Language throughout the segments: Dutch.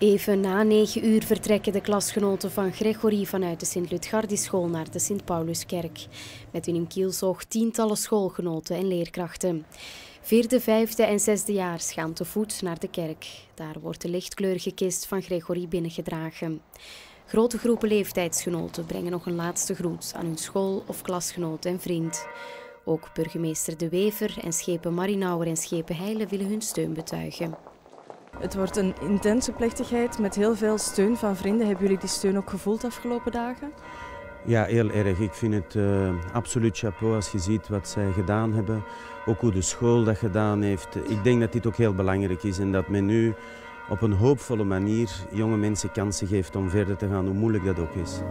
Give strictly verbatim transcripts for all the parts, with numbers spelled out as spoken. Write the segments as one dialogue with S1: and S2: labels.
S1: Even na negen uur vertrekken de klasgenoten van Gregory vanuit de Sint-Ludgardischool naar de Sint-Pauluskerk. Met in hun kielzog tientallen schoolgenoten en leerkrachten. Vierde, vijfde en zesdejaars gaan te voet naar de kerk. Daar wordt de lichtkleurige kist van Gregory binnengedragen. Grote groepen leeftijdsgenoten brengen nog een laatste groet aan hun school- of klasgenoot en vriend. Ook burgemeester De Wever en schepen Marinauer en schepen Heile willen hun steun betuigen.
S2: Het wordt een intense plechtigheid met heel veel steun van vrienden. Hebben jullie die steun ook gevoeld de afgelopen dagen?
S3: Ja, heel erg. Ik vind het uh, absoluut chapeau als je ziet wat zij gedaan hebben. Ook hoe de school dat gedaan heeft. Ik denk dat dit ook heel belangrijk is en dat men nu op een hoopvolle manier jonge mensen kansen geeft om verder te gaan, hoe moeilijk dat ook is.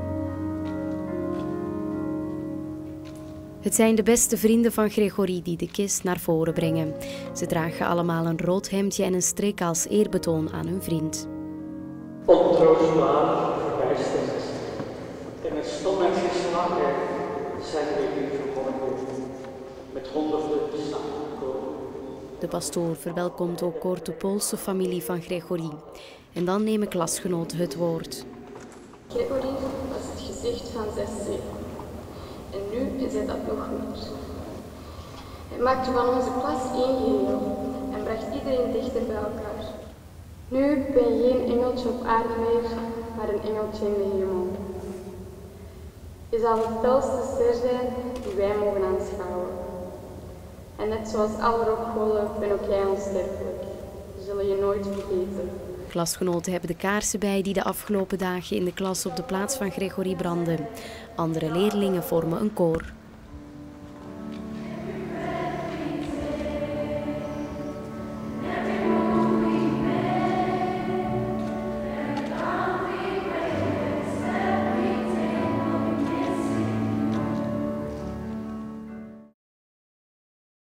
S1: Het zijn de beste vrienden van Gregory die de kist naar voren brengen. Ze dragen allemaal een rood hemdje en een strik als eerbetoon aan hun vriend.
S4: Ontroostbaar verbijsterd en met stomheid geslagen zijn we hier vanmorgen met honderden samengekomen.
S1: De pastoor verwelkomt ook kort de Poolse familie van Gregory. En dan nemen klasgenoten het woord.
S5: Gregory was het gezicht van zes zeven. En nu is hij dat nog meer. Hij maakte van onze klas één geheel en bracht iedereen dichter bij elkaar. Nu ben je geen engeltje op aarde meer, maar een engeltje in de hemel. Je zal de felste ster zijn die wij mogen aanschouwen. En net zoals alle rookgolen ben ook jij onsterfelijk. We zullen je nooit vergeten.
S1: Klasgenoten hebben de kaarsen bij die de afgelopen dagen in de klas op de plaats van Gregory brandden. Andere leerlingen vormen een koor.